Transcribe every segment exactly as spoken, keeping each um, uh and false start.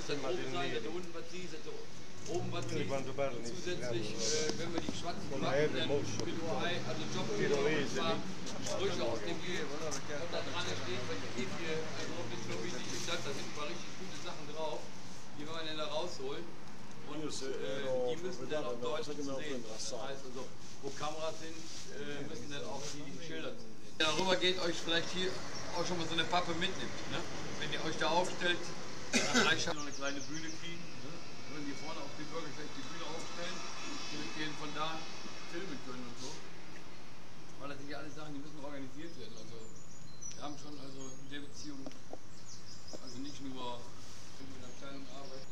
muss dann oben sein, dass du unten was siehst, dass du oben was siehst. Und zusätzlich, äh, wenn wir die Schwatzen machen, dann mit O I, also Job zwar Sprüche aus dem Gehirn, und da dran steht, welche hier, also bis so wie die Stadt, da sind mal richtig gute Sachen drauf, die wollen wir dann da rausholen. Und äh, die müssen dann auf Deutsch zu sehen. Das heißt also, wo Kameras sind, äh, müssen dann auch die Schilder zu sehen. Darüber geht euch vielleicht hier auch schon mal so eine Pappe mitnimmt. Ne? Wenn ihr euch da aufstellt, dann reicht noch eine kleine Bühne kriegen. Ne? Wenn die vorne auf dem Bürgersteig die Bühne aufstellen, damit wir von da filmen können und so. Weil das sind ja alles Sachen, die müssen organisiert werden. Also wir haben schon also in der Beziehung also nicht nur in der kleinen Arbeit.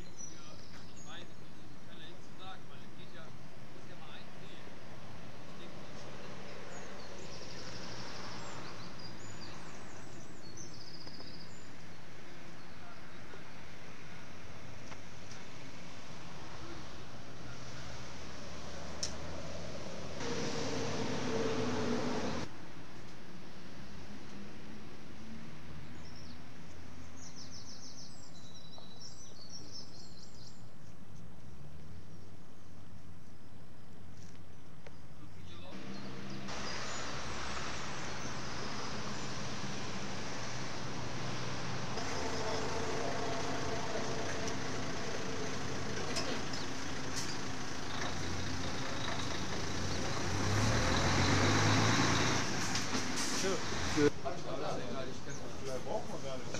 Braucht man gar nicht.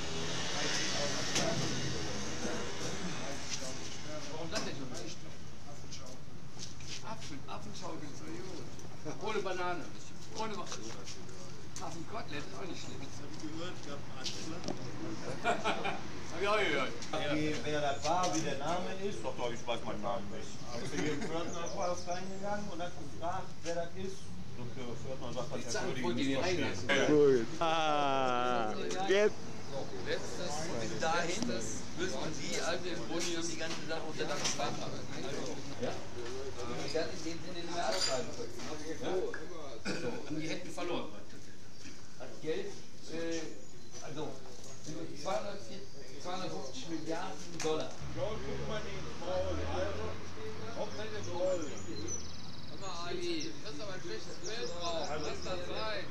Warum das denn so nicht? Apfel, Apfelschau gibt es so gut. Ohne Banane. Ohne Affenkotelett ist auch nicht schlecht. Das habe ich gehört, ich habe einen Hab ich auch gehört. Wie, wer das war, wie der Name ist, doch, doch, ich weiß meinen Namen nicht. Ich bin hier im Pförtnerhaus reingegangen und hat gefragt, wer das ist. Und der Pförtner sagt, was das würde ich nicht verstehen. Gut. Ah, jetzt. Letztes, bis dahin müssen Sie also im Grunde genommen die ganze Sache unter Dach und Fach haben. Ja? Die werden in dem Sinne nicht mehr abschreiben können. Ja? So, und die hätten verloren. Das Geld, äh, also zweihundertfünfzig Milliarden Dollar. Ja, guck mal den Troll, also, komplette Troll. Hör mal, Ali, das ist aber ein schlechtes Bild drauf. Lass das sein.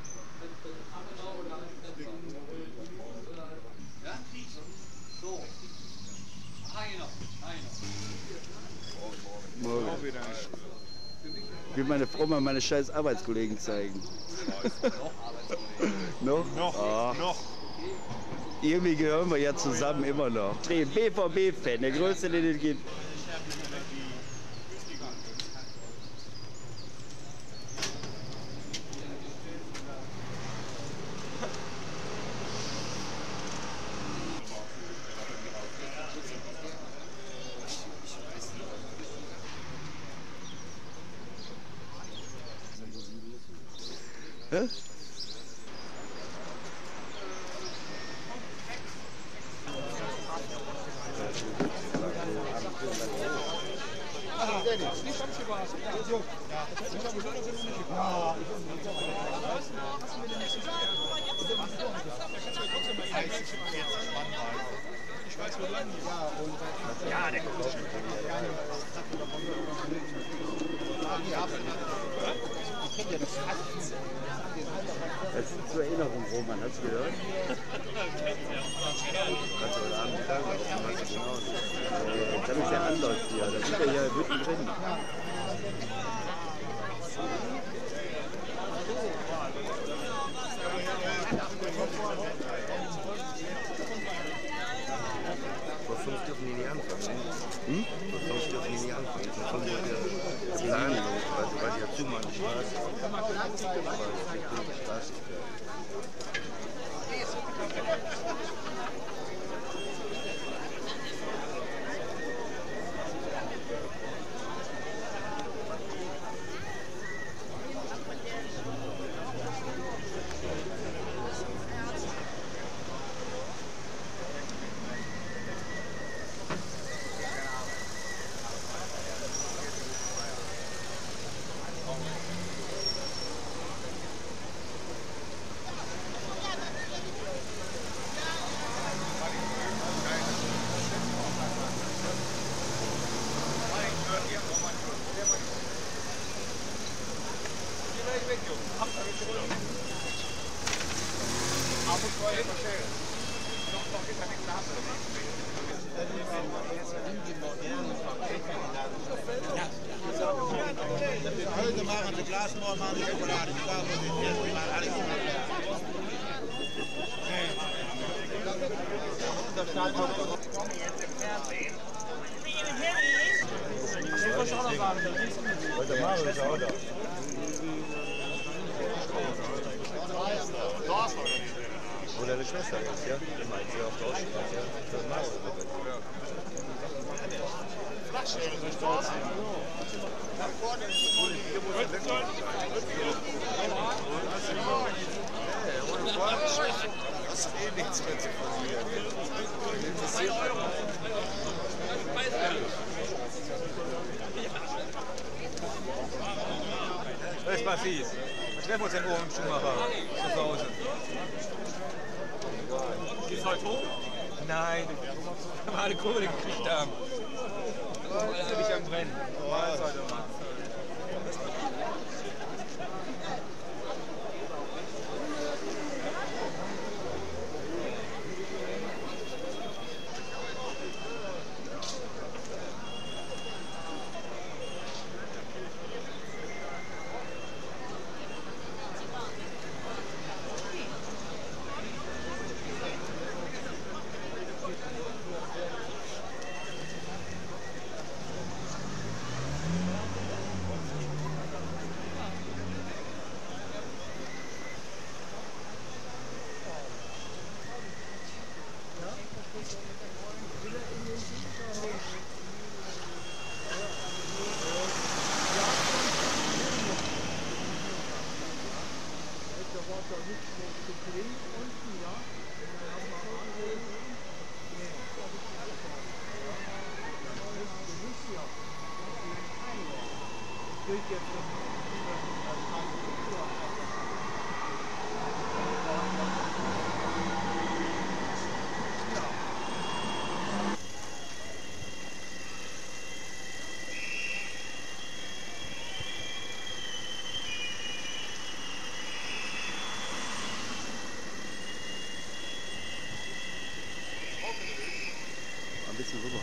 Ja? So. Eine noch, eine noch. Morgen. Ich will meine Frau mal meine scheiß Arbeitskollegen zeigen. Noch? Noch, Ah. noch. Irgendwie gehören wir ja zusammen immer noch. B V B-Fan, der größte, den es gibt. Hä? Ich weiß, wo lang die war. Ja, der kommt schon. Das ist zur Erinnerung, Roman, hast du gehört? Kannst du heute Abend sagen, was du machst, genau. Jetzt habe ich ja anläuft hier, da sind wir hier mittendrin. Vor fünf dürfen die nicht anfangen. Hm? Vor fünf dürfen die nicht anfangen. Vor fünf dürfen die planen, weil die ja zumachen die Straße. Weil die Straße Heute machen sie Glas, morgen machen sie Schokolade. Die Farbe sind jetzt, wir machen alles. Heute machen wir es auch da. Wo deine Schwester ist, ja? Die meint sie auf Deutsch. Ja, das machst du bitte. Das ist eh nichts mehr zu verlieren. Das ist massiv. Wir treffen uns dann oben im Schuhmacher zu Hause. Geht's heute hoch? Nein. Wir haben alle Kohle gekriegt haben. Das ist nicht am Brennen. Mahlzeit immer. Ein bisschen rüber.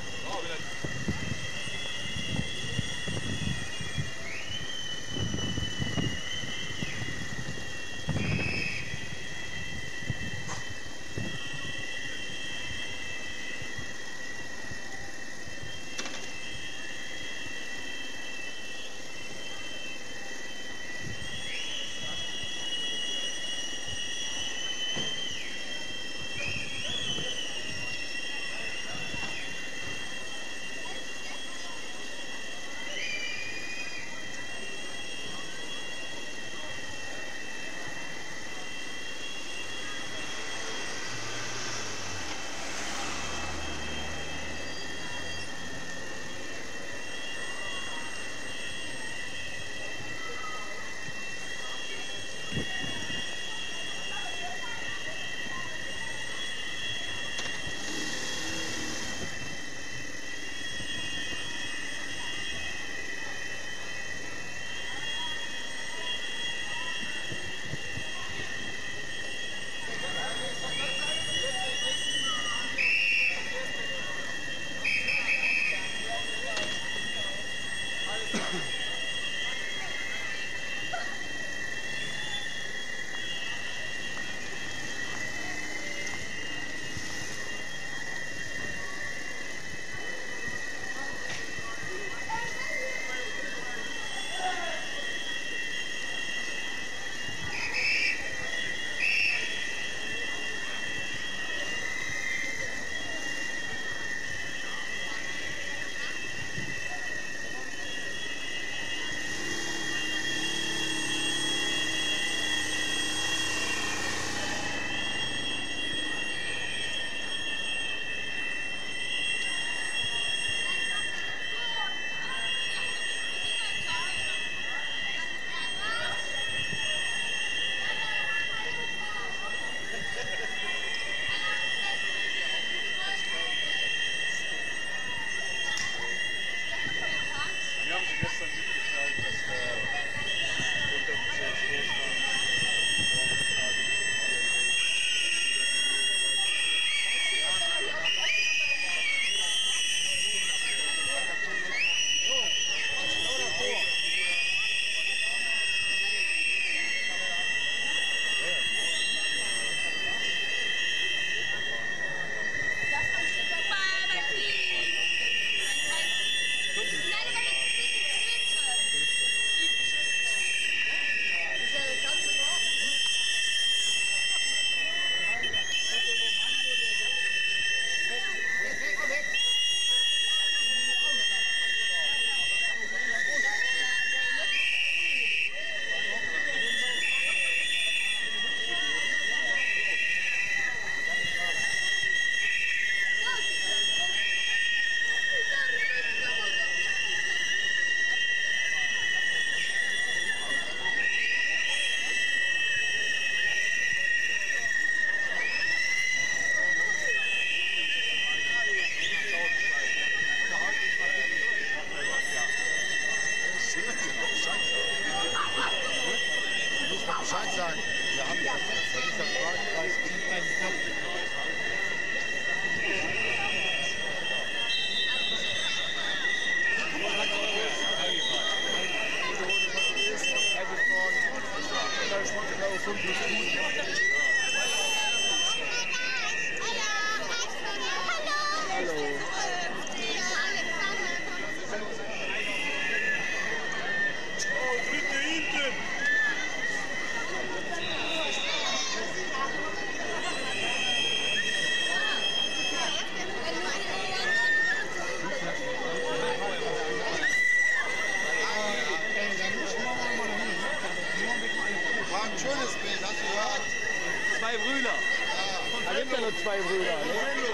Zwei Brüder. Da gibt ja nur zwei Brüder. Ne?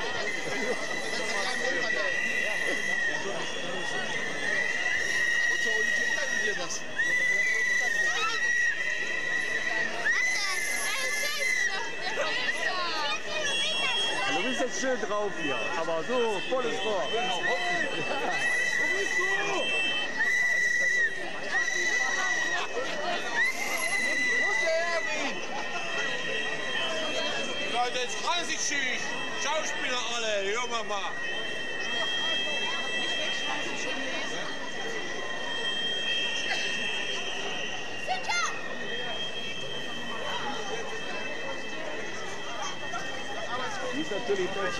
Du bist jetzt schön drauf hier, aber so volles Rohr. Leute, jetzt dreißig Schauspieler alle, hören wir mal. Die ist natürlich deutsch.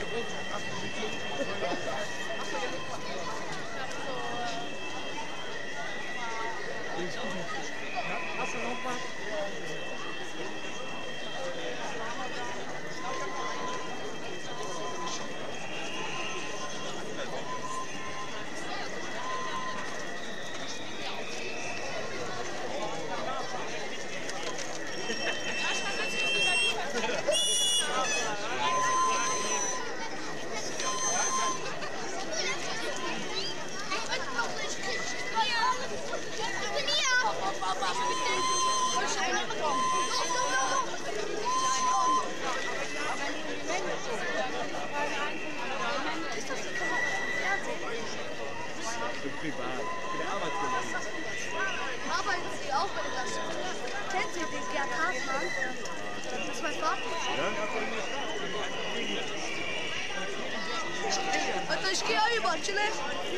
Hast du noch was? Privat. Für die Arbeitskollegen. Arbeiten Sie auch bei der Klasse? Kennen Sie den Gerd Hartmann? Das ist mein Vater. Ja? Also ich gehe auch über, chillen.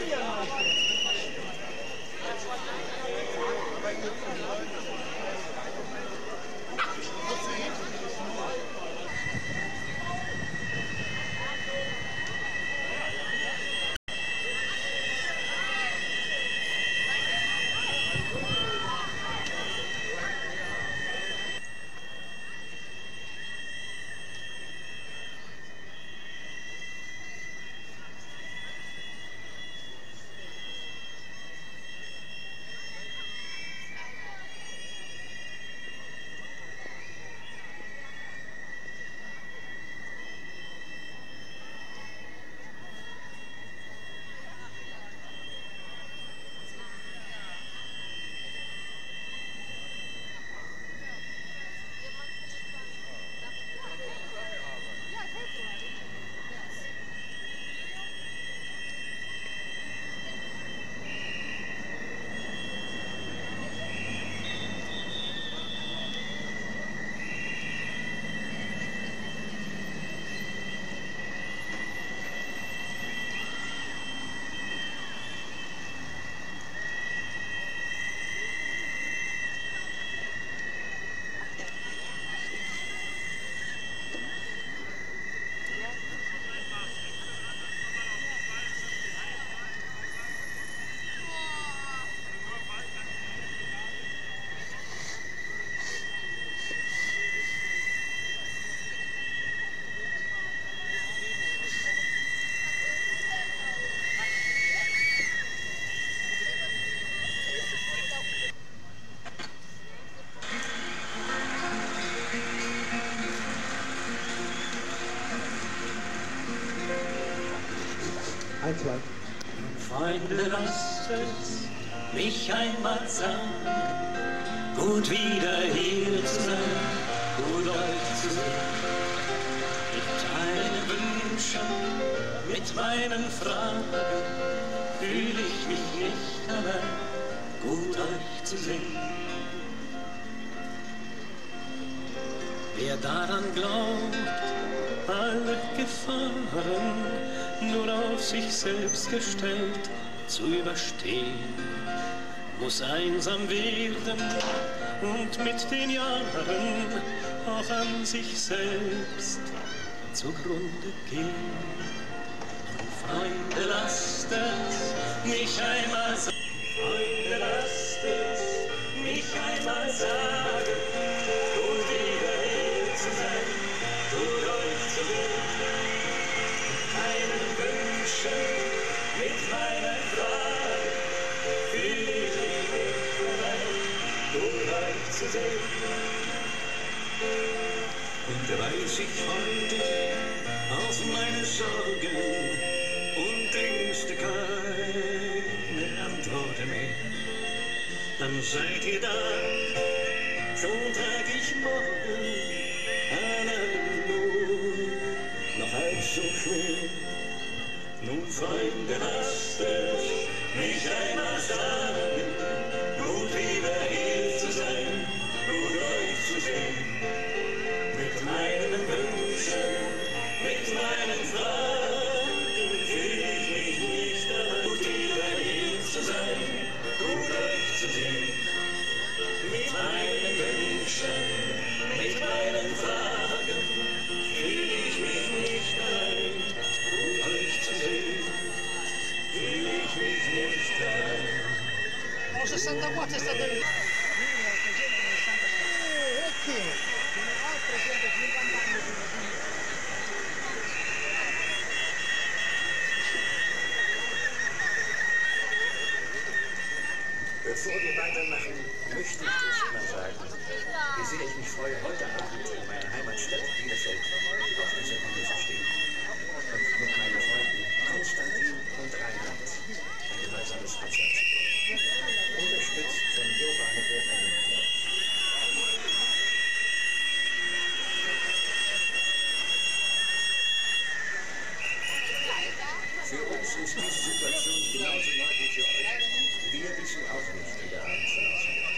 Eins, zwei. Freunde, lasst es mich einmal sagen, gut wieder hier zu sein, gut euch zu sehen. Mit meinen Wünschen, mit meinen Fragen fühle ich mich nicht allein, gut euch zu sehen. Wer daran glaubt, alle Gefahren nur auf sich selbst gestellt zu überstehen, muss einsam werden und mit den Jahren auch an sich selbst zugrunde gehen. Freunde, lasst es mich einmal sagen, Freunde, lasst es mich einmal sagen, gut wieder hier zu sein, gut euch zu sehen, meinen Wünschen, mit meinen Fragen, fühl ich mich nicht bereit, gut euch zu sehen. Und weiß ich heute auf meine Sorgen und Ängste keine Antworten mehr, dann seid ihr da, schon trag ich morgen allein nur noch halb so schwer. Nun, Freunde, lasst es mich einmal sagen, gut wieder hier zu sein, gut euch zu sehen, mit meinen Wünschen, mit meinen Fragen, fühl ich mich nicht allein, gut wieder hier zu sein, gut euch zu sehen, mit meinen Wünschen, mit meinen Fragen, fühl ich mich nicht allein, gut euch zu sehen, fühl ich mich nicht allein. Oh, sessantaquattro è stato lì. Bevor wir weitermachen, möchte ich erst mal sagen, wie sehr ich mich freue, heute Abend in meiner Heimatstadt Bielefeld auf dieser Bühne zu stehen und mit meinen Freunden Konstantin und Reinhard ein gemeinsames Konzert zu geben, unterstützt von Giovanni Bernardini. Für uns ist diese Situation genauso neu wie für euch. Wir wissen auch nicht, wie der Abend verlaufen wird.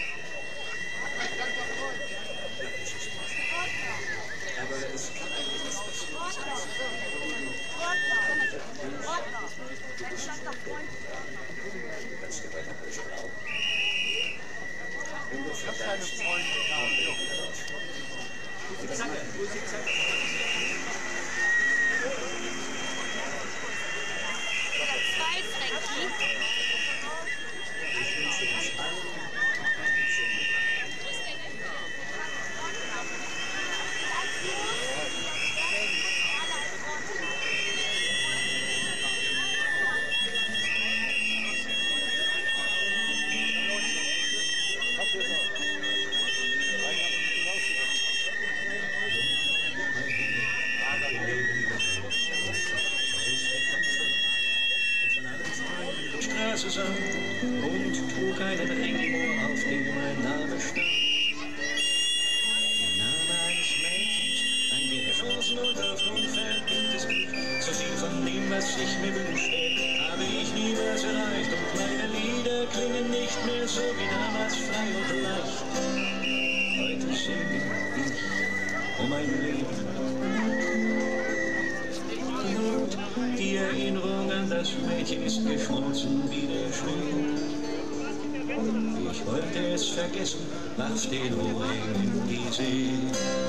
Aber es kann eigentlich nichts passieren. Du bist schon ganz gewalt an euch glauben. Wenn du verdammst, kommen wir wieder raus. Zwei Frankie. Ich wünsche uns allen einen schönen Abend. Straße sang und trug einen Ring, auf dem mein Name stand. Der Name eines Mädchens, ein mir Chancen und Hoffnung verdientes Glück. So viel von dem, was ich mir wünschte, habe ich niemals erreicht. Und meine Lieder klingen nicht mehr so wie damals frei und leicht. Heute singe ich um mein Leben. Die Erinnerung an das Mädchen ist geschmolzen wie der Schnee. Ich wollte es vergessen, warf den Ohrring in die See.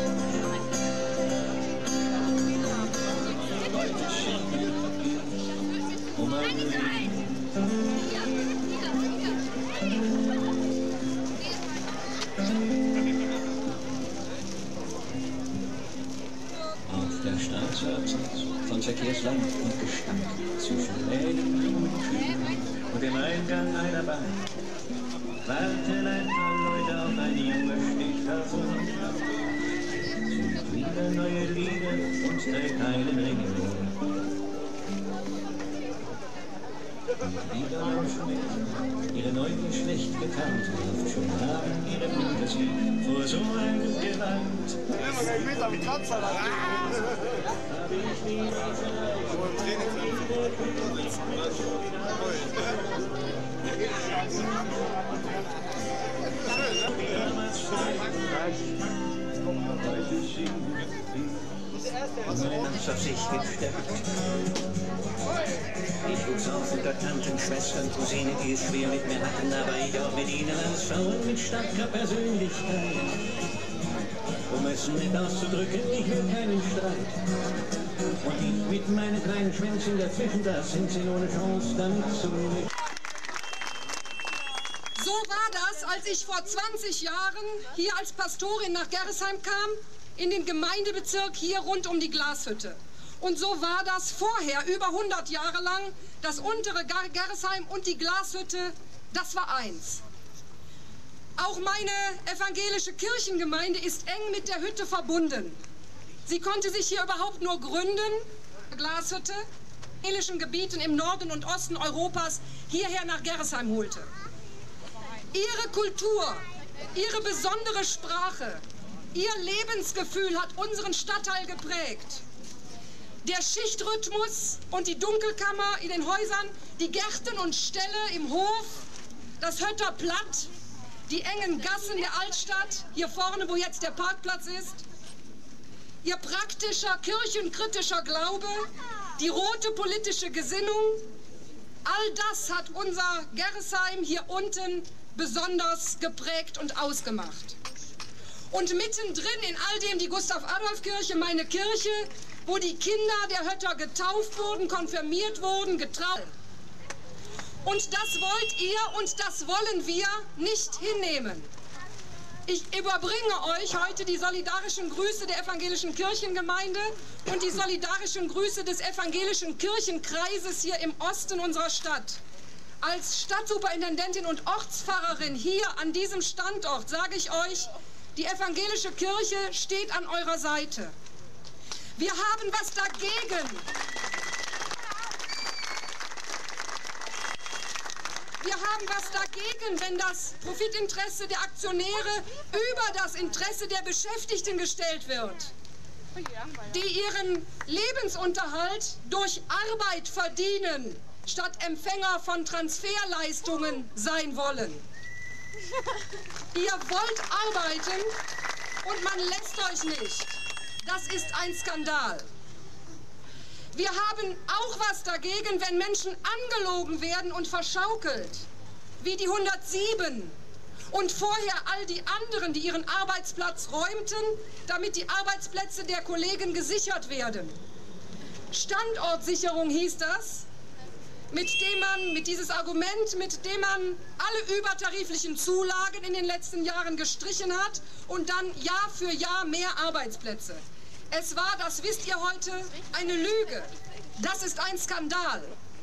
Heute singe ich um mein Leben. Auf der Straße abseits von Verkehrslärm und Gestank, zwischen Läden, Blumen und Kühen und dem Eingang einer Bank warten ein paar Leute auf ein Junge, steht davor. Singt wieder neue Lieder und trägt einen Ring im Ohr. Die Lieder lauschen mit, ihre Neugier schlecht gekannt, wirft schon haben ihre Fantasie vor so einem Gewand. Habe ich nie und meine Mannschaft sich gestärkt. Ich wuchs auf unter Tanten, Schwestern, Cousine, die es schwer mit mir hatten, aber ich auch mit ihnen als Frauen mit starker Persönlichkeit. Um es nicht auszudrücken, ich will keinen Streit. Und ich mit meinen kleinen Schwänzen dazwischen, da sind sie ohne Chance, damit zu mir. So war das, als ich vor zwanzig Jahren hier als Pastorin nach Gerresheim kam, in den Gemeindebezirk hier rund um die Glashütte. Und so war das vorher, über hundert Jahre lang, das untere Gerresheim und die Glashütte, das war eins. Auch meine evangelische Kirchengemeinde ist eng mit der Hütte verbunden. Sie konnte sich hier überhaupt nur gründen, Glashütte, evangelischen Gebieten im Norden und Osten Europas hierher nach Gerresheim holte. Ihre Kultur, ihre besondere Sprache, ihr Lebensgefühl hat unseren Stadtteil geprägt. Der Schichtrhythmus und die Dunkelkammer in den Häusern, die Gärten und Ställe im Hof, das Hötter Platt, die engen Gassen der Altstadt, hier vorne, wo jetzt der Parkplatz ist, ihr praktischer, kirchenkritischer Glaube, die rote politische Gesinnung, all das hat unser Gerresheim hier unten besonders geprägt und ausgemacht. Und mittendrin in all dem die Gustav-Adolf-Kirche, meine Kirche, wo die Kinder der Hötter getauft wurden, konfirmiert wurden, getraut. Und das wollt ihr und das wollen wir nicht hinnehmen. Ich überbringe euch heute die solidarischen Grüße der evangelischen Kirchengemeinde und die solidarischen Grüße des evangelischen Kirchenkreises hier im Osten unserer Stadt. Als Stadtsuperintendentin und Ortspfarrerin hier an diesem Standort sage ich euch, die evangelische Kirche steht an eurer Seite. Wir haben was dagegen. Wir haben was dagegen, wenn das Profitinteresse der Aktionäre über das Interesse der Beschäftigten gestellt wird, die ihren Lebensunterhalt durch Arbeit verdienen, statt Empfänger von Transferleistungen sein wollen. Ihr wollt arbeiten und man lässt euch nicht. Das ist ein Skandal. Wir haben auch was dagegen, wenn Menschen angelogen werden und verschaukelt, wie die hundertsieben und vorher all die anderen, die ihren Arbeitsplatz räumten, damit die Arbeitsplätze der Kollegen gesichert werden. Standortsicherung hieß das, mit dem man, mit dieses Argument, mit dem man alle übertariflichen Zulagen in den letzten Jahren gestrichen hat und dann Jahr für Jahr mehr Arbeitsplätze. Es war, das wisst ihr heute, eine Lüge. Das ist ein Skandal.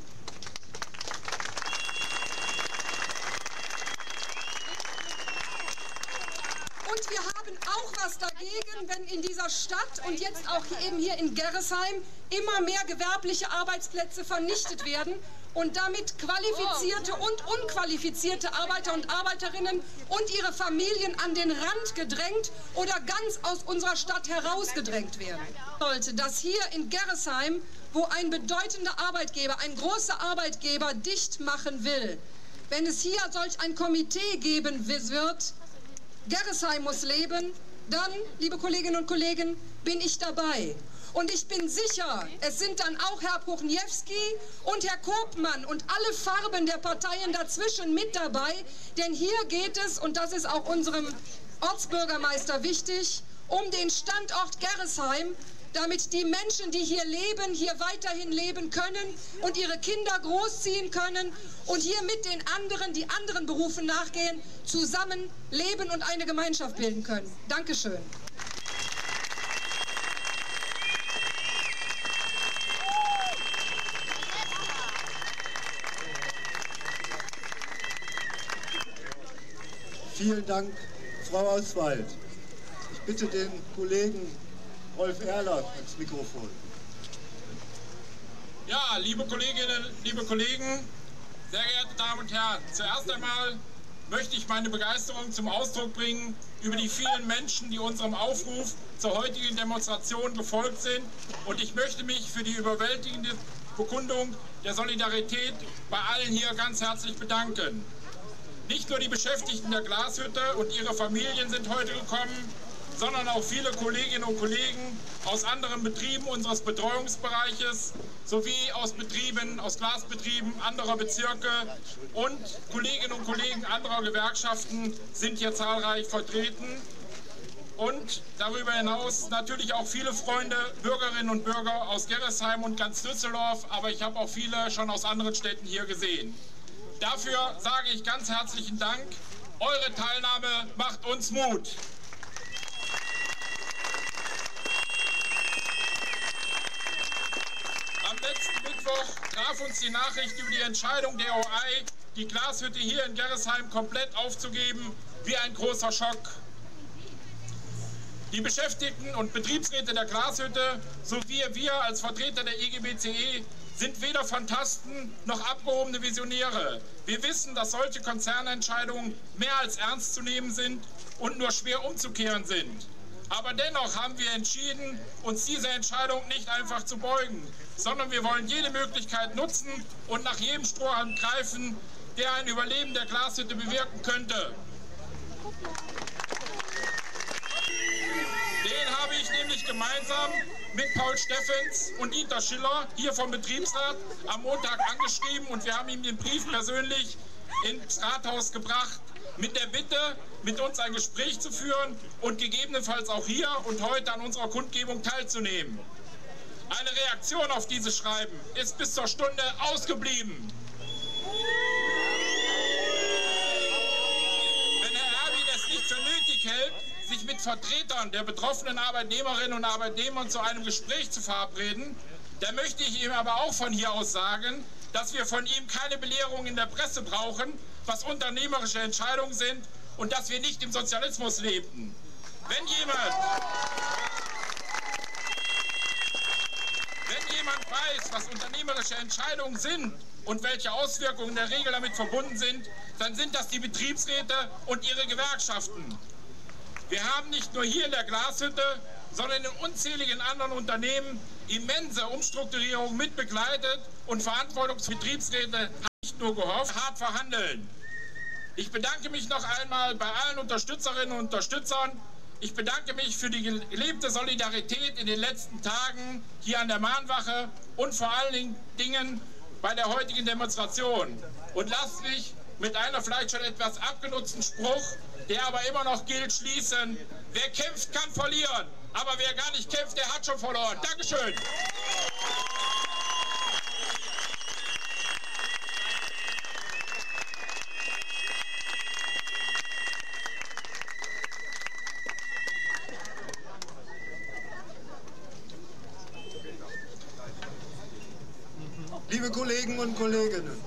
Und wir haben auch was dagegen, wenn in dieser Stadt und jetzt auch eben hier in Gerresheim immer mehr gewerbliche Arbeitsplätze vernichtet werden und damit qualifizierte und unqualifizierte Arbeiter und Arbeiterinnen und ihre Familien an den Rand gedrängt oder ganz aus unserer Stadt herausgedrängt werden. Sollte, dass hier in Gerresheim, wo ein bedeutender Arbeitgeber, ein großer Arbeitgeber dicht machen will, wenn es hier solch ein Komitee geben wird, Gerresheim muss leben, dann, liebe Kolleginnen und Kollegen, bin ich dabei. Und ich bin sicher, es sind dann auch Herr Puchniewski und Herr Kopmann und alle Farben der Parteien dazwischen mit dabei. Denn hier geht es, und das ist auch unserem Ortsbürgermeister wichtig, um den Standort Gerresheim, damit die Menschen, die hier leben, hier weiterhin leben können und ihre Kinder großziehen können und hier mit den anderen, die anderen Berufen nachgehen, zusammen leben und eine Gemeinschaft bilden können. Dankeschön. Vielen Dank, Frau Oswald. Ich bitte den Kollegen Rolf Erler ans Mikrofon. Ja, liebe Kolleginnen, liebe Kollegen, sehr geehrte Damen und Herren, zuerst einmal möchte ich meine Begeisterung zum Ausdruck bringen über die vielen Menschen, die unserem Aufruf zur heutigen Demonstration gefolgt sind. Und ich möchte mich für die überwältigende Bekundung der Solidarität bei allen hier ganz herzlich bedanken. Nicht nur die Beschäftigten der Glashütte und ihre Familien sind heute gekommen, sondern auch viele Kolleginnen und Kollegen aus anderen Betrieben unseres Betreuungsbereiches sowie aus Betrieben, aus Glasbetrieben anderer Bezirke und Kolleginnen und Kollegen anderer Gewerkschaften sind hier zahlreich vertreten. Und darüber hinaus natürlich auch viele Freunde, Bürgerinnen und Bürger aus Gerresheim und ganz Düsseldorf, aber ich habe auch viele schon aus anderen Städten hier gesehen. Dafür sage ich ganz herzlichen Dank. Eure Teilnahme macht uns Mut. Am letzten Mittwoch traf uns die Nachricht über die Entscheidung der O I, die Glashütte hier in Gerresheim komplett aufzugeben, wie ein großer Schock. Die Beschäftigten und Betriebsräte der Glashütte sowie wir als Vertreter der I G B C E sind weder Phantasten noch abgehobene Visionäre. Wir wissen, dass solche Konzernentscheidungen mehr als ernst zu nehmen sind und nur schwer umzukehren sind. Aber dennoch haben wir entschieden, uns dieser Entscheidung nicht einfach zu beugen, sondern wir wollen jede Möglichkeit nutzen und nach jedem Strohhalm greifen, der ein Überleben der Glashütte bewirken könnte. Den habe ich nämlich gemeinsam mit Paul Steffens und Dieter Schiller hier vom Betriebsrat am Montag angeschrieben und wir haben ihm den Brief persönlich ins Rathaus gebracht mit der Bitte, mit uns ein Gespräch zu führen und gegebenenfalls auch hier und heute an unserer Kundgebung teilzunehmen. Eine Reaktion auf dieses Schreiben ist bis zur Stunde ausgeblieben. Wenn Herr Erwin es nicht für nötig hält, sich mit Vertretern der betroffenen Arbeitnehmerinnen und Arbeitnehmer zu einem Gespräch zu verabreden, dann möchte ich ihm aber auch von hier aus sagen, dass wir von ihm keine Belehrung in der Presse brauchen, was unternehmerische Entscheidungen sind und dass wir nicht im Sozialismus lebten. Wenn jemand, wenn jemand weiß, was unternehmerische Entscheidungen sind und welche Auswirkungen in der Regel damit verbunden sind, dann sind das die Betriebsräte und ihre Gewerkschaften. Wir haben nicht nur hier in der Glashütte, sondern in unzähligen anderen Unternehmen immense Umstrukturierungen mitbegleitet und Verantwortungsbetriebsräte haben nicht nur gehofft, hart verhandeln. Ich bedanke mich noch einmal bei allen Unterstützerinnen und Unterstützern. Ich bedanke mich für die gelebte Solidarität in den letzten Tagen hier an der Mahnwache und vor allen Dingen bei der heutigen Demonstration. Und lasst mich mit einer vielleicht schon etwas abgenutzten Spruch, der aber immer noch gilt, schließen. Wer kämpft, kann verlieren. Aber wer gar nicht kämpft, der hat schon verloren. Dankeschön. Liebe Kollegen und Kolleginnen,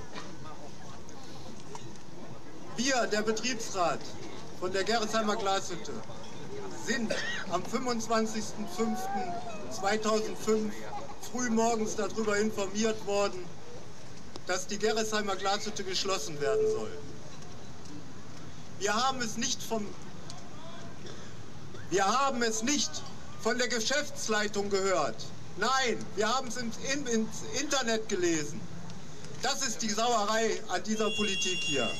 wir, der Betriebsrat von der Gerresheimer Glashütte, sind am fünfundzwanzigsten fünften zweitausendfünf frühmorgens darüber informiert worden, dass die Gerresheimer Glashütte geschlossen werden soll. Wir haben es nicht vom, wir haben es nicht von der Geschäftsleitung gehört. Nein, wir haben es ins, in, ins Internet gelesen. Das ist die Sauerei an dieser Politik hier.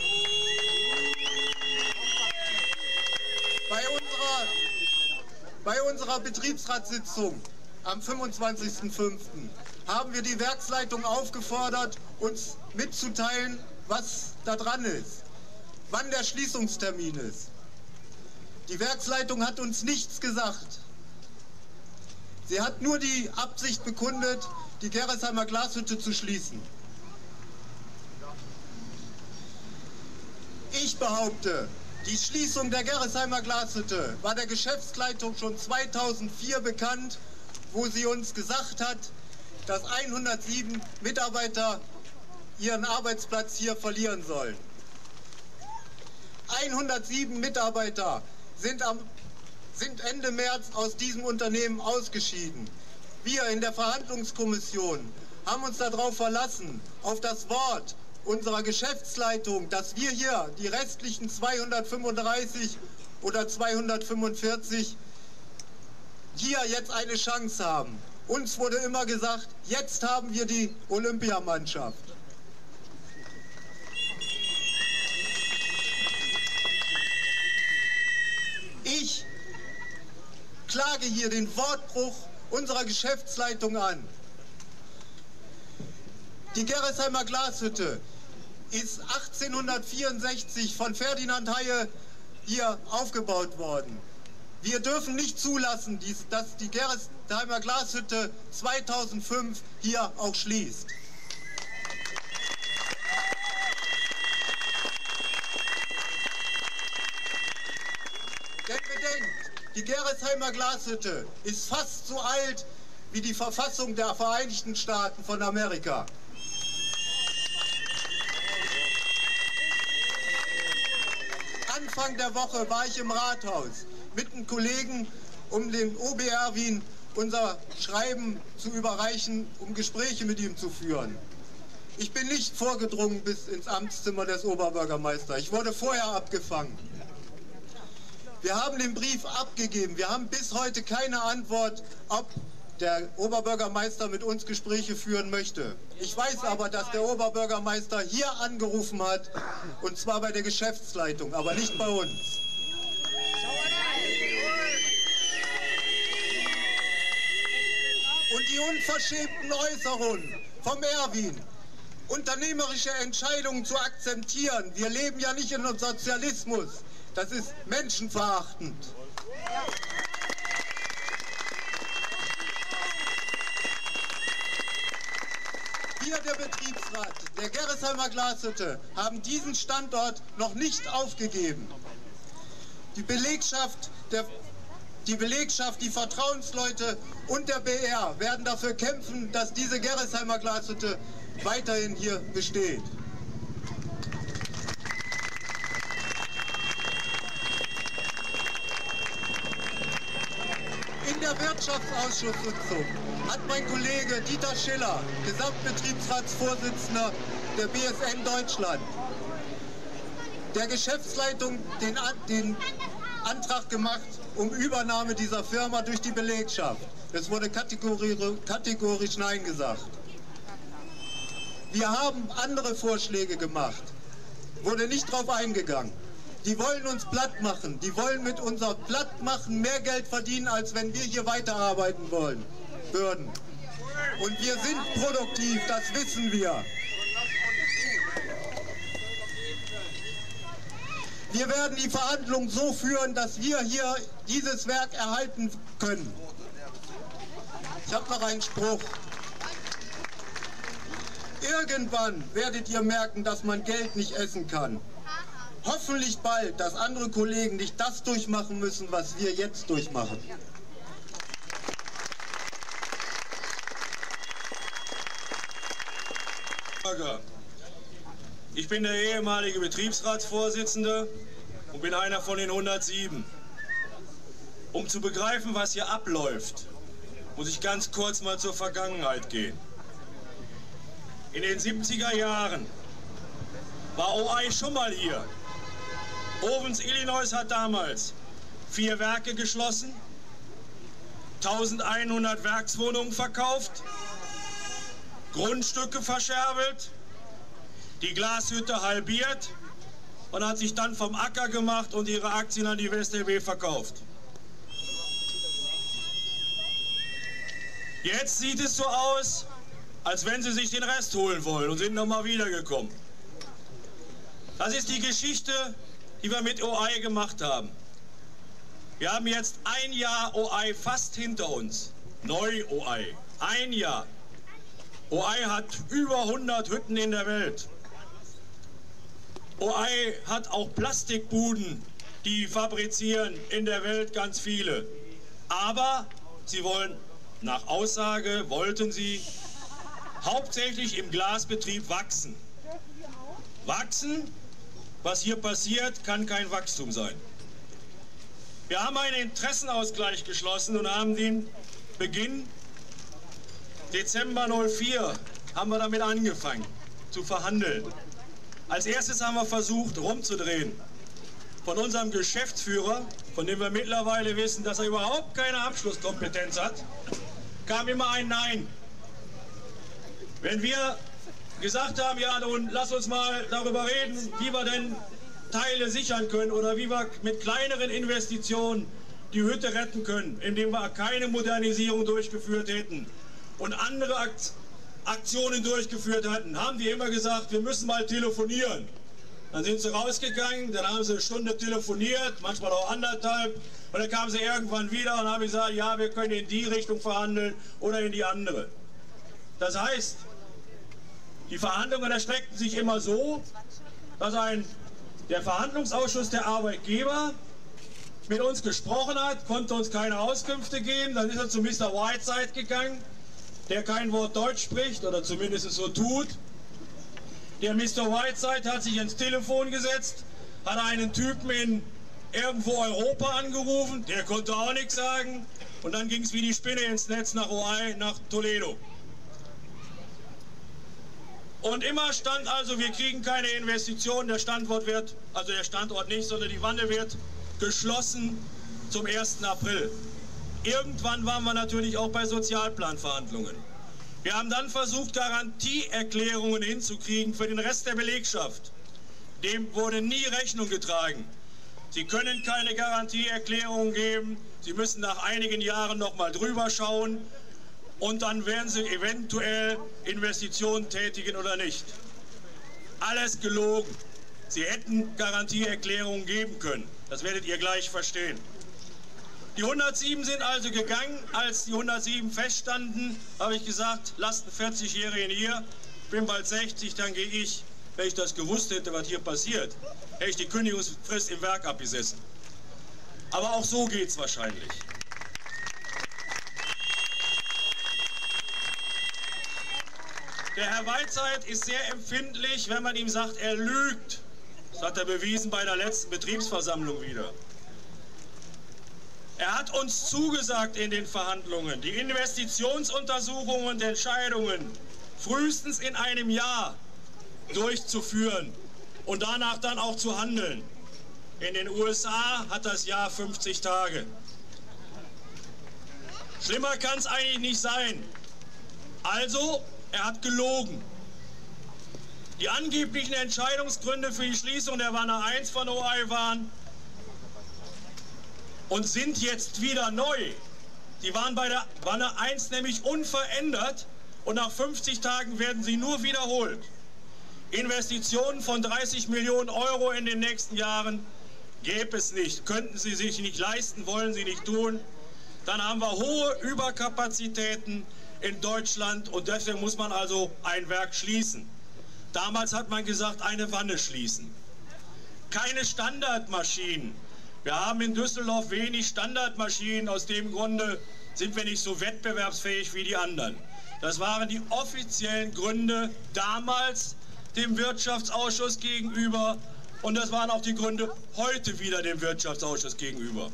Bei unserer, bei unserer Betriebsratssitzung am fünfundzwanzigsten fünften haben wir die Werksleitung aufgefordert, uns mitzuteilen, was da dran ist, wann der Schließungstermin ist. Die Werksleitung hat uns nichts gesagt. Sie hat nur die Absicht bekundet, die Gerresheimer Glashütte zu schließen. Ich behaupte, die Schließung der Gerresheimer Glashütte war der Geschäftsleitung schon zweitausendvier bekannt, wo sie uns gesagt hat, dass hundertsieben Mitarbeiter ihren Arbeitsplatz hier verlieren sollen. hundertsieben Mitarbeiter sind, am, sind Ende März aus diesem Unternehmen ausgeschieden. Wir in der Verhandlungskommission haben uns darauf verlassen, auf das Wort unserer Geschäftsleitung, dass wir hier die restlichen zweihundertfünfunddreißig oder zweihundertfünfundvierzig hier jetzt eine Chance haben. Uns wurde immer gesagt, jetzt haben wir die Olympiamannschaft. Ich klage hier den Wortbruch unserer Geschäftsleitung an. Die Gerresheimer Glashütte ist achtzehnhundertvierundsechzig von Ferdinand Haie hier aufgebaut worden. Wir dürfen nicht zulassen, dass die Gerresheimer Glashütte zweitausendfünf hier auch schließt. Denn bedenkt, die Gerresheimer Glashütte ist fast so alt wie die Verfassung der Vereinigten Staaten von Amerika. Anfang der Woche war ich im Rathaus mit einem Kollegen, um dem O B Erwin unser Schreiben zu überreichen, um Gespräche mit ihm zu führen. Ich bin nicht vorgedrungen bis ins Amtszimmer des Oberbürgermeisters. Ich wurde vorher abgefangen. Wir haben den Brief abgegeben. Wir haben bis heute keine Antwort, ob der Oberbürgermeister mit uns Gespräche führen möchte. Ich weiß aber, dass der Oberbürgermeister hier angerufen hat, und zwar bei der Geschäftsleitung, aber nicht bei uns. Und die unverschämten Äußerungen vom Erwin, unternehmerische Entscheidungen zu akzeptieren. Wir leben ja nicht in einem Sozialismus. Das ist menschenverachtend. Wir, der Betriebsrat der Gerresheimer Glashütte, haben diesen Standort noch nicht aufgegeben. Die Belegschaft, der, die Belegschaft, die Vertrauensleute und der B R werden dafür kämpfen, dass diese Gerresheimer Glashütte weiterhin hier besteht. In der Wirtschaftsausschusssitzung hat mein Kollege Dieter Schiller, Gesamtbetriebsratsvorsitzender der B S N Deutschland, der Geschäftsleitung den, den Antrag gemacht um Übernahme dieser Firma durch die Belegschaft. Es wurde kategorisch, kategorisch Nein gesagt. Wir haben andere Vorschläge gemacht, wurde nicht darauf eingegangen. Die wollen uns platt machen. Die wollen mit unser Plattmachen mehr Geld verdienen, als wenn wir hier weiterarbeiten wollen, würden. Und wir sind produktiv, das wissen wir. Wir werden die Verhandlungen so führen, dass wir hier dieses Werk erhalten können. Ich habe noch einen Spruch. Irgendwann werdet ihr merken, dass man Geld nicht essen kann. Hoffentlich bald, dass andere Kollegen nicht das durchmachen müssen, was wir jetzt durchmachen. Ich bin der ehemalige Betriebsratsvorsitzende und bin einer von den hundertsieben. Um zu begreifen, was hier abläuft, muss ich ganz kurz mal zur Vergangenheit gehen. In den siebziger Jahren war O I schon mal hier. Owens Illinois hat damals vier Werke geschlossen, eintausendeinhundert Werkswohnungen verkauft, Grundstücke verscherbelt, die Glashütte halbiert und hat sich dann vom Acker gemacht und ihre Aktien an die WestLB verkauft. Jetzt sieht es so aus, als wenn sie sich den Rest holen wollen und sind nochmal wiedergekommen. Das ist die Geschichte, die wir mit O I gemacht haben. Wir haben jetzt ein Jahr O I fast hinter uns. Neu O I. Ein Jahr. O I hat über hundert Hütten in der Welt. O I hat auch Plastikbuden, die fabrizieren in der Welt ganz viele. Aber sie wollen, nach Aussage wollten sie, hauptsächlich im Glasbetrieb wachsen. Wachsen? Was hier passiert, kann kein Wachstum sein. Wir haben einen Interessenausgleich geschlossen und haben den Beginn Dezember null vier haben wir damit angefangen zu verhandeln. Als erstes haben wir versucht, rumzudrehen. Von unserem Geschäftsführer, von dem wir mittlerweile wissen, dass er überhaupt keine Abschlusskompetenz hat, kam immer ein Nein. Wenn wir gesagt haben, ja nun lass uns mal darüber reden, wie wir denn Teile sichern können oder wie wir mit kleineren Investitionen die Hütte retten können, indem wir keine Modernisierung durchgeführt hätten und andere Aktionen durchgeführt hätten, haben die immer gesagt, wir müssen mal telefonieren. Dann sind sie rausgegangen, dann haben sie eine Stunde telefoniert, manchmal auch anderthalb, und dann kamen sie irgendwann wieder und haben gesagt, ja, wir können in die Richtung verhandeln oder in die andere. Das heißt, die Verhandlungen erstreckten sich immer so, dass ein, der Verhandlungsausschuss der Arbeitgeber mit uns gesprochen hat, konnte uns keine Auskünfte geben, dann ist er zu Mister Whiteside gegangen, der kein Wort Deutsch spricht oder zumindest so tut. Der Mister Whiteside hat sich ins Telefon gesetzt, hat einen Typen in irgendwo Europa angerufen, der konnte auch nichts sagen, und dann ging es wie die Spinne ins Netz nach O I, nach Toledo. Und immer stand also, wir kriegen keine Investitionen, der Standort wird, also der Standort nicht, sondern die Wanne wird geschlossen zum ersten April. Irgendwann waren wir natürlich auch bei Sozialplanverhandlungen. Wir haben dann versucht, Garantieerklärungen hinzukriegen für den Rest der Belegschaft. Dem wurde nie Rechnung getragen. Sie können keine Garantieerklärung geben, Sie müssen nach einigen Jahren noch mal drüber schauen und dann werden Sie eventuell Investitionen tätigen oder nicht. Alles gelogen. Sie hätten Garantieerklärungen geben können. Das werdet ihr gleich verstehen. Die hundertsieben sind also gegangen. Als die hundertsieben feststanden, habe ich gesagt, lasst einen vierzigjährigen hier, bin bald sechzig, dann gehe ich. Wenn ich das gewusst hätte, was hier passiert, hätte ich die Kündigungsfrist im Werk abgesessen. Aber auch so geht es wahrscheinlich. Der Herr Whiteside ist sehr empfindlich, wenn man ihm sagt, er lügt. Das hat er bewiesen bei der letzten Betriebsversammlung wieder. Er hat uns zugesagt in den Verhandlungen, die Investitionsuntersuchungen und Entscheidungen frühestens in einem Jahr durchzuführen und danach dann auch zu handeln. In den U S A hat das Jahr fünfzig Tage. Schlimmer kann es eigentlich nicht sein. Also, er hat gelogen. Die angeblichen Entscheidungsgründe für die Schließung der Wanne eins von O I waren und sind jetzt wieder neu. Die waren bei der Wanne eins nämlich unverändert und nach fünfzig Tagen werden sie nur wiederholt. Investitionen von dreißig Millionen Euro in den nächsten Jahren gäbe es nicht. Könnten sie sich nicht leisten, wollen sie nicht tun. Dann haben wir hohe Überkapazitäten in Deutschland und deswegen muss man also ein Werk schließen. Damals hat man gesagt, eine Wanne schließen. Keine Standardmaschinen. Wir haben in Düsseldorf wenig Standardmaschinen. Aus dem Grunde sind wir nicht so wettbewerbsfähig wie die anderen. Das waren die offiziellen Gründe damals dem Wirtschaftsausschuss gegenüber und das waren auch die Gründe heute wieder dem Wirtschaftsausschuss gegenüber.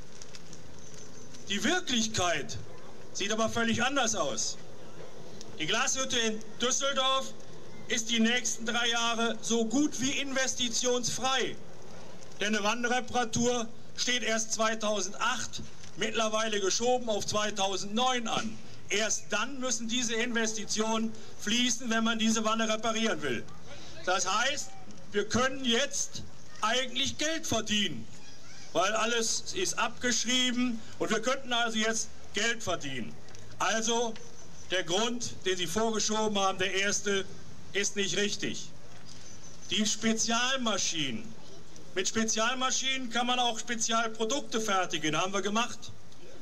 Die Wirklichkeit sieht aber völlig anders aus. Die Glashütte in Düsseldorf ist die nächsten drei Jahre so gut wie investitionsfrei. Denn eine Wannenreparatur steht erst zweitausendacht, mittlerweile geschoben auf zweitausendneun an. Erst dann müssen diese Investitionen fließen, wenn man diese Wanne reparieren will. Das heißt, wir können jetzt eigentlich Geld verdienen, weil alles ist abgeschrieben und wir könnten also jetzt Geld verdienen. Also der Grund, den Sie vorgeschoben haben, der erste, ist nicht richtig. Die Spezialmaschinen. Mit Spezialmaschinen kann man auch Spezialprodukte fertigen, haben wir gemacht.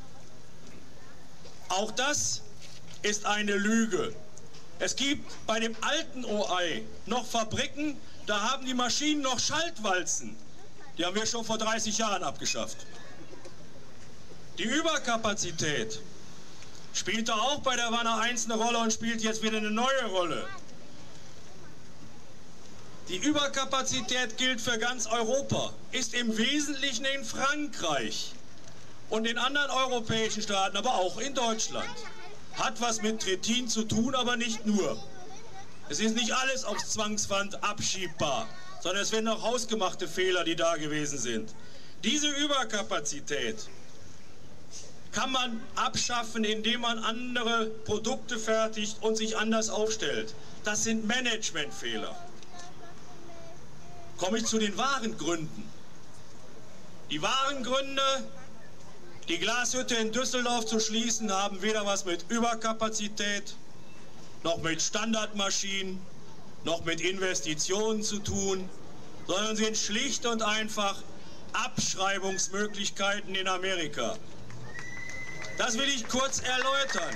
Auch das ist eine Lüge. Es gibt bei dem alten O I noch Fabriken, da haben die Maschinen noch Schaltwalzen. Die haben wir schon vor dreißig Jahren abgeschafft. Die Überkapazität spielte auch bei der Wanne eins eine Rolle und spielt jetzt wieder eine neue Rolle. Die Überkapazität gilt für ganz Europa, ist im Wesentlichen in Frankreich und in anderen europäischen Staaten, aber auch in Deutschland. Hat was mit Trittin zu tun, aber nicht nur. Es ist nicht alles aufs Zwangsband abschiebbar, sondern es werden auch hausgemachte Fehler, die da gewesen sind. Diese Überkapazität kann man abschaffen, indem man andere Produkte fertigt und sich anders aufstellt. Das sind Managementfehler. Komme ich zu den wahren Gründen. Die wahren Gründe Die Glashütte in Düsseldorf zu schließen, haben weder was mit Überkapazität, noch mit Standardmaschinen, noch mit Investitionen zu tun, sondern sind schlicht und einfach Abschreibungsmöglichkeiten in Amerika. Das will ich kurz erläutern.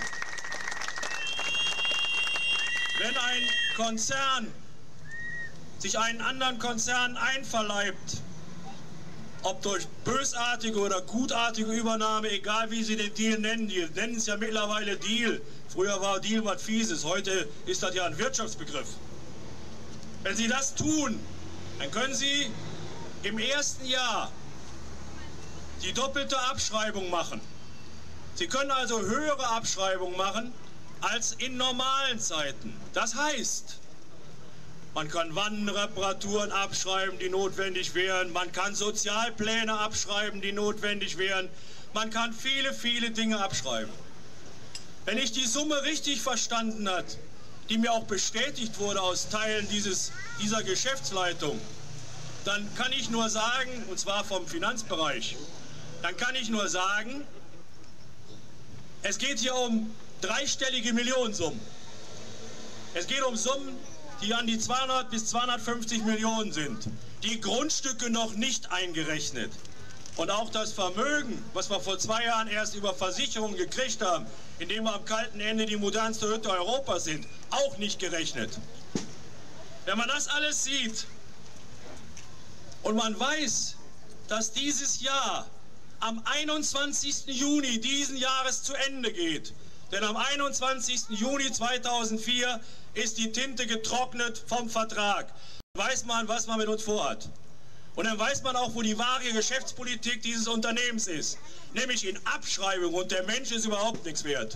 Wenn ein Konzern sich einen anderen Konzern einverleibt, ob durch bösartige oder gutartige Übernahme, egal wie Sie den Deal nennen, die nennen es ja mittlerweile Deal. Früher war Deal was Fieses, heute ist das ja ein Wirtschaftsbegriff. Wenn Sie das tun, dann können Sie im ersten Jahr die doppelte Abschreibung machen. Sie können also höhere Abschreibungen machen als in normalen Zeiten. Das heißt, man kann Wannenreparaturen abschreiben, die notwendig wären. Man kann Sozialpläne abschreiben, die notwendig wären. Man kann viele, viele Dinge abschreiben. Wenn ich die Summe richtig verstanden habe, die mir auch bestätigt wurde aus Teilen dieses, dieser Geschäftsleitung, dann kann ich nur sagen, und zwar vom Finanzbereich, dann kann ich nur sagen, es geht hier um dreistellige Millionensummen. Es geht um Summen, die an die zweihundert bis zweihundertfünfzig Millionen sind. Die Grundstücke noch nicht eingerechnet. Und auch das Vermögen, was wir vor zwei Jahren erst über Versicherungen gekriegt haben, indem wir am kalten Ende die modernste Hütte Europas sind, auch nicht gerechnet. Wenn man das alles sieht und man weiß, dass dieses Jahr am einundzwanzigsten Juni diesen Jahres zu Ende geht, denn am einundzwanzigsten Juni zweitausendvier ist die Tinte getrocknet vom Vertrag. Dann weiß man, was man mit uns vorhat. Und dann weiß man auch, wo die wahre Geschäftspolitik dieses Unternehmens ist. Nämlich in Abschreibung, und der Mensch ist überhaupt nichts wert.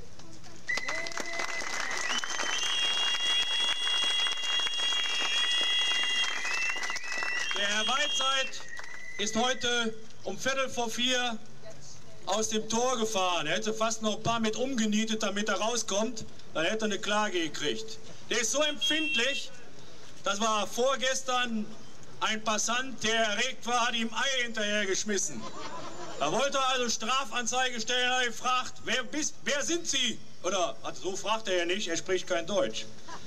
Der Herr Weitzeit ist heute um Viertel vor vier aus dem Tor gefahren. Er hätte fast noch ein paar mit umgenietet, damit er rauskommt. Dann hätte er eine Klage gekriegt. Der ist so empfindlich, das war vorgestern ein Passant, der erregt war, hat ihm Ei hinterhergeschmissen. Da wollte er also Strafanzeige stellen, er hat gefragt, wer, bist, wer sind Sie? Oder so fragt er ja nicht, er spricht kein Deutsch.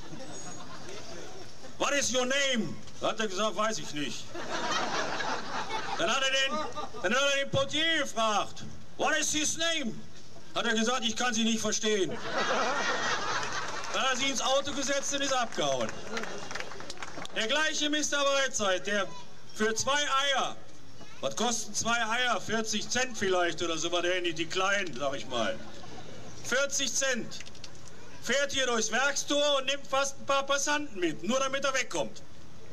What is your name? Da hat er gesagt, weiß ich nicht. Dann hat er den, dann hat er den Portier gefragt. What is his name? Hat er gesagt, ich kann Sie nicht verstehen. Dann hat er sie ins Auto gesetzt und ist abgehauen. Der gleiche Mister Weitzeit, der für zwei Eier, was kosten zwei Eier? vierzig Cent vielleicht oder so, war der die, die kleinen, sag ich mal. vierzig Cent. Fährt hier durchs Werkstor und nimmt fast ein paar Passanten mit, nur damit er wegkommt.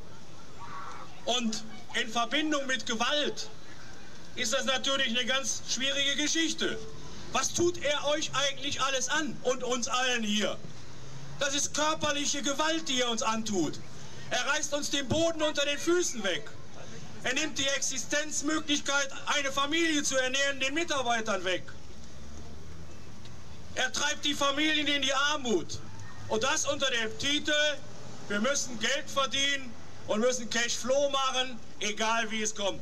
Und in Verbindung mit Gewalt ist das natürlich eine ganz schwierige Geschichte. Was tut er euch eigentlich alles an und uns allen hier? Das ist körperliche Gewalt, die er uns antut. Er reißt uns den Boden unter den Füßen weg. Er nimmt die Existenzmöglichkeit, eine Familie zu ernähren, den Mitarbeitern weg. Er treibt die Familien in die Armut. Und das unter dem Titel, wir müssen Geld verdienen und müssen Cashflow machen, egal wie es kommt.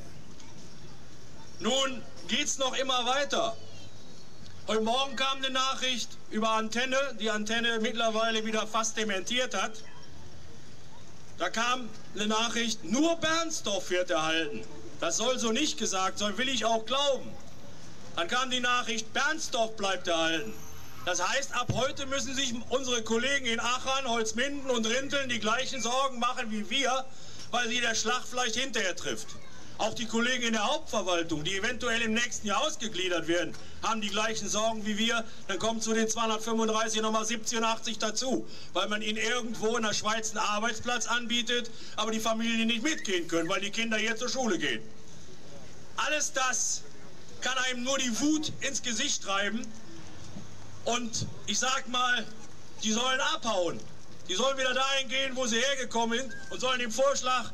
Nun geht es noch immer weiter. Heute Morgen kam eine Nachricht über Antenne, die Antenne mittlerweile wieder fast dementiert hat. Da kam eine Nachricht, nur Bernstorff wird erhalten. Das soll so nicht gesagt sein, will ich auch glauben. Dann kam die Nachricht, Bernstorff bleibt erhalten. Das heißt, ab heute müssen sich unsere Kollegen in Aachen, Holzminden und Rinteln die gleichen Sorgen machen wie wir, weil sie der Schlag vielleicht hinterher trifft. Auch die Kollegen in der Hauptverwaltung, die eventuell im nächsten Jahr ausgegliedert werden, haben die gleichen Sorgen wie wir. Dann kommt zu den zweihundertfünfunddreißig nochmal siebzig dazu, weil man ihnen irgendwo in der Schweiz einen Arbeitsplatz anbietet, aber die Familien nicht mitgehen können, weil die Kinder hier zur Schule gehen. Alles das kann einem nur die Wut ins Gesicht treiben. Und ich sag mal, die sollen abhauen. Die sollen wieder dahin gehen, wo sie hergekommen sind, und sollen dem Vorschlag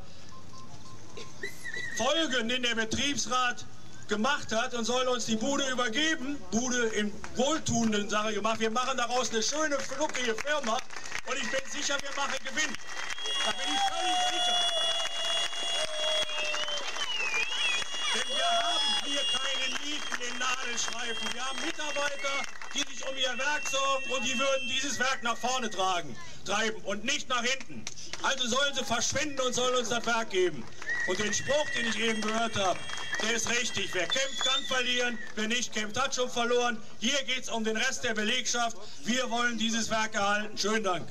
folgen, den der Betriebsrat gemacht hat, und sollen uns die Bude übergeben. Bude in wohltuenden Sache gemacht. Wir machen daraus eine schöne, fluckige Firma, und ich bin sicher, wir machen Gewinn. Da bin ich völlig sicher. Denn wir haben hier keine Mieten Abstellstreifen. Wir haben Mitarbeiter, die sich um ihr Werk sorgen und die würden dieses Werk nach vorne tragen, treiben und nicht nach hinten. Also sollen sie verschwinden und sollen uns das Werk geben. Und den Spruch, den ich eben gehört habe, der ist richtig. Wer kämpft, kann verlieren. Wer nicht kämpft, hat schon verloren. Hier geht es um den Rest der Belegschaft. Wir wollen dieses Werk erhalten. Schönen Dank.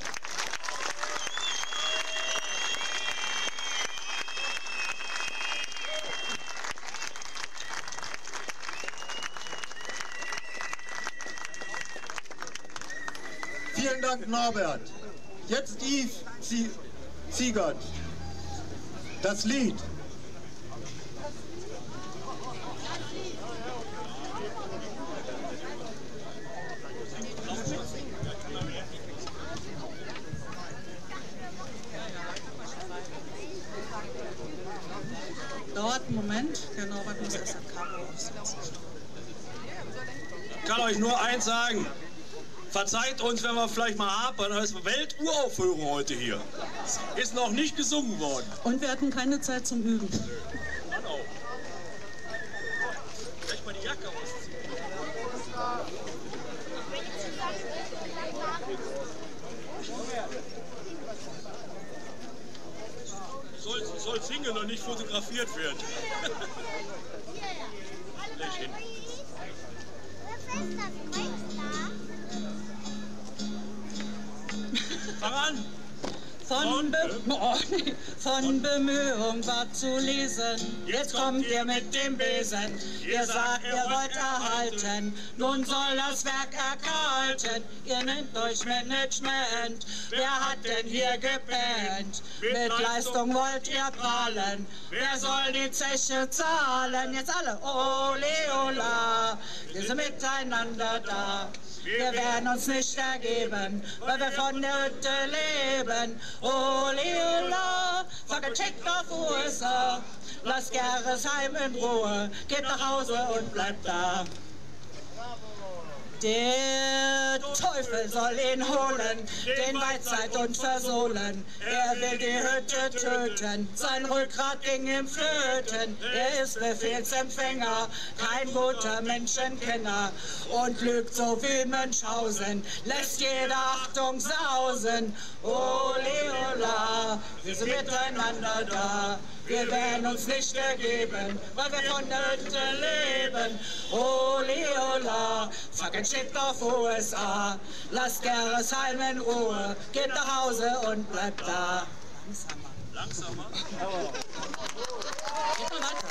Vielen Dank, Norbert. Jetzt Yves Ziegert. Das Lied. Dauert einen Moment, der Norbert muss erst ein Kabel aufsetzen. Ich kann euch nur eins sagen. Verzeiht uns, wenn wir vielleicht mal hapern, aber es ist Welturaufführung heute hier. Ist noch nicht gesungen worden. Und wir hatten keine Zeit zum Üben. Dann auch. Vielleicht mal die Jacke ausziehen. Soll, soll singen und nicht fotografiert werden. Leg hin. Fang an! Von, Be oh, nee. Von Bemühung war zu lesen, jetzt kommt ihr mit dem Besen. Ihr sagt, ihr wollt erhalten, nun soll das Werk erkalten. Ihr nennt euch Management, wer hat denn hier gepennt? Mit Leistung wollt ihr prahlen, wer soll die Zeche zahlen? Jetzt alle, ole, ola, wir sind miteinander da. Wir werden uns nicht ergeben, weil wir von der Hütte leben. Ole, ola, fucking checkt auf U S A. Lasst Gerresheim in Ruhe, geht nach Hause und bleibt da. Der Teufel soll ihn holen, den Weizheit und versohlen. Er will die Hütte töten, sein Rückgrat ging ihm flöten. Er ist Befehlsempfänger, kein guter Menschenkenner und lügt so wie Münchhausen, lässt jede Achtung sausen. Ole, ola, wir sind miteinander da. Wir werden uns nicht ergeben, weil wir von der Hütte leben. Ole, ola, fucking shit auf U S A. Lasst Gerresheim in Ruhe, geht nach Hause und bleibt da. Langsamer. Langsamer? Geht mal weiter.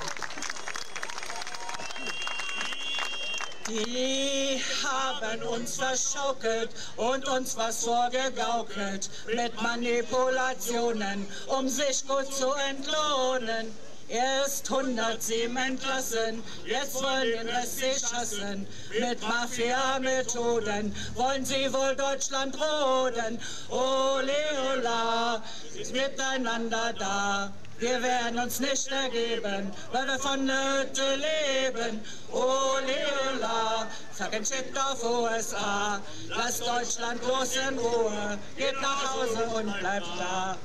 Die haben uns verschaukelt und uns was vorgegaukelt mit Manipulationen, um sich gut zu entlohnen. Erst hundertsieben entlassen, jetzt wollen den Rest sie schassen. Mit Mafia-Methoden wollen sie wohl Deutschland roden. Ole, ola, ist miteinander da. Wir werden uns nicht ergeben, weil wir von der Hütte leben. Ole, ola, fucking shit auf U S A. Lasst Deutschland bloß in Ruhe, geht nach Hause und bleibt da.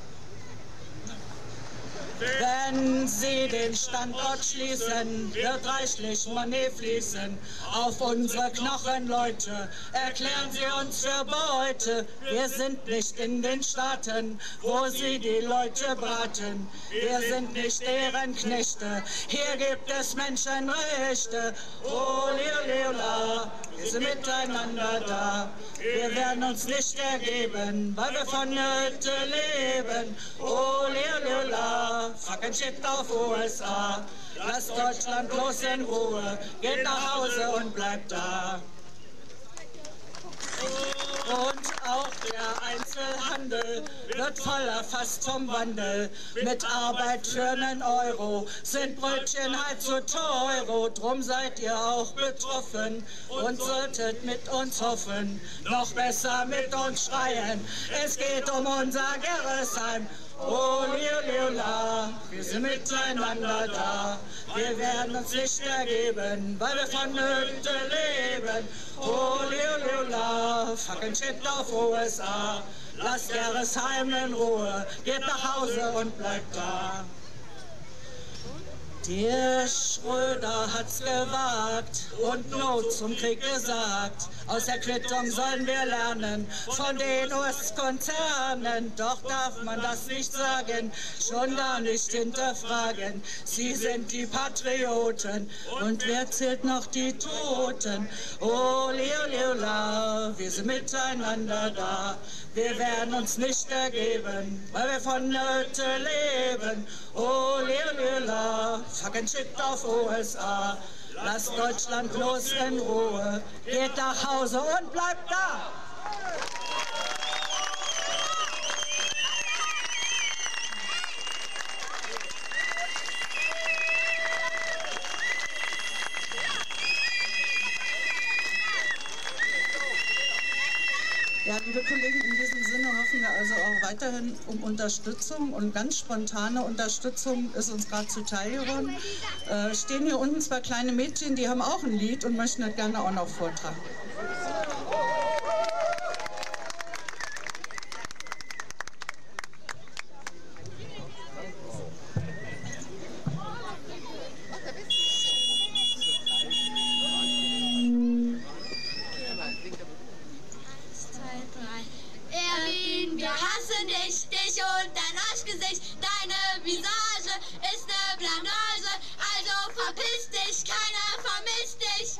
Wenn sie den Standort schließen, wird reichlich Money fließen. Auf unsere Knochen, Leute, erklären sie uns für Beute. Wir sind nicht in den Staaten, wo sie die Leute braten. Wir sind nicht deren Knechte, hier gibt es Menschenrechte. Ole, ole, ola, wir sind miteinander da. Wir werden uns nicht ergeben, weil wir von der Hütte leben. Ole, ole, ola, fucking shit auf U S A. Lasst Deutschland bloß in Ruhe, geht nach Hause und bleibt da. Und auch der Einzelhandel wird voll erfasst vom Wandel. Mit Arbeit für einen Euro sind Brötchen halt so teuro. Drum seid ihr auch betroffen und solltet mit uns hoffen. Noch besser mit uns schreien, es geht um unser Gerresheim. Ole, ole, ola, wir sind miteinander da. Wir werden uns nicht ergeben, weil wir von der Hütte leben. Ole, ole, ola, fucking shit auf U S A. Lasst Gerresheim in Ruhe, geht nach Hause und bleibt da. Der Schröder hat's gewagt und Not zum Krieg gesagt. Aus der Quittung sollen wir lernen von den U S-Konzernen. Doch darf man das nicht sagen, schon gar nicht hinterfragen. Sie sind die Patrioten und wer zählt noch die Toten? Oh, Leola, wir sind miteinander da. Wir werden uns nicht ergeben, weil wir von Nöte leben. Oh, Leola, fucking shit auf U S A. Lasst Deutschland bloß in Ruhe. Geht nach Hause und bleibt da. Ja, liebe Kollegen, in diesem Sinne hoffen wir also auch weiterhin um Unterstützung und ganz spontane Unterstützung ist uns gerade zuteil geworden. Äh, stehen hier unten zwei kleine Mädchen, die haben auch ein Lied und möchten das gerne auch noch vortragen. Erwin, wir hassen dich, dich und dein Arschgesicht. Deine Visage ist ne Blamage, also verpiss dich, keiner vermisst dich.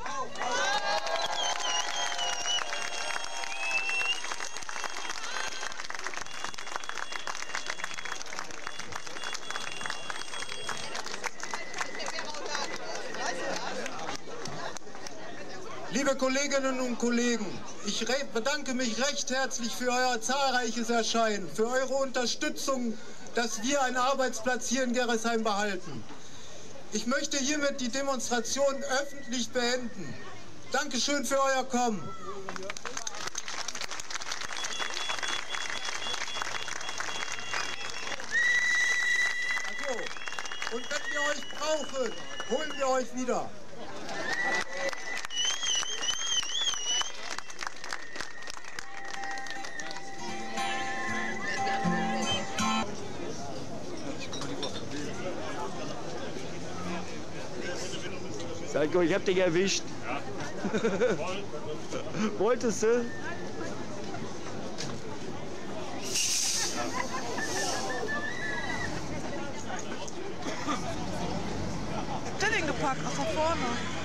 Liebe Kolleginnen und Kollegen, ich bedanke mich recht herzlich für euer zahlreiches Erscheinen, für eure Unterstützung, dass wir einen Arbeitsplatz hier in Gerresheim behalten. Ich möchte hiermit die Demonstration öffentlich beenden. Dankeschön für euer Kommen. Also, und wenn wir euch brauchen, holen wir euch wieder. Salko, ich hab dich erwischt. Ja. Wolltest du? Habt ihr den gepackt? Ach, da vorne.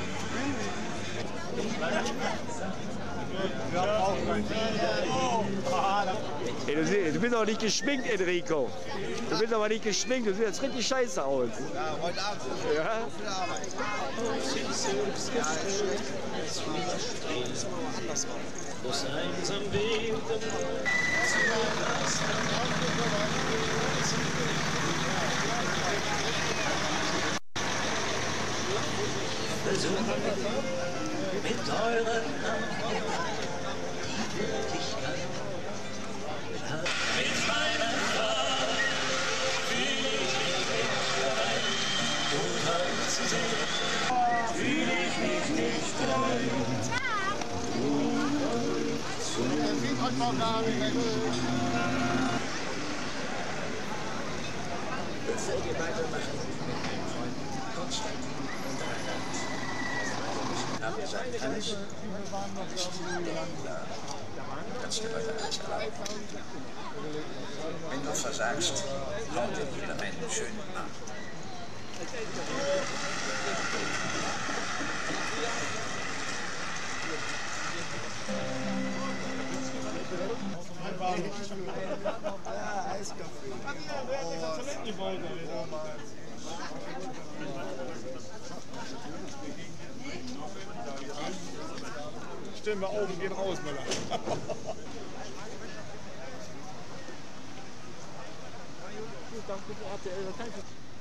Ey, du, siehst, du bist aber nicht geschminkt, Enrico. Du bist aber nicht geschminkt, du siehst jetzt richtig scheiße aus. Ja, heute Abend. Ja? Viel Arbeit. Aus einsam Weg versuchen mit euren Armen die Wirklichkeit. Mit meiner Kraft fühle ich mich nicht bereit, Unheil zu sehen. Fühle ich mich nicht bereit. Das sieht euch noch gar nicht, Mensch. Jetzt seid ihr beide machen mit Freunden Konstantin und Reinhard. Aber ihr seid ehrlich, nicht klar. Kannst du weiter nicht allein. Wenn du versagst, haut dir jeder einen schönen Namen. Ja, Eiskaffee. Stellen wir auf und gehen raus, Müller. Danke für R T L.